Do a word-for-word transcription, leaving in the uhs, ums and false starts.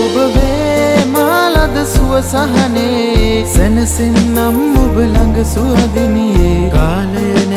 ඔබ වේ මාලද සුව සහනේ සැනසෙන්නම් ඔබ ළඟ සුවදිනියේ කාලය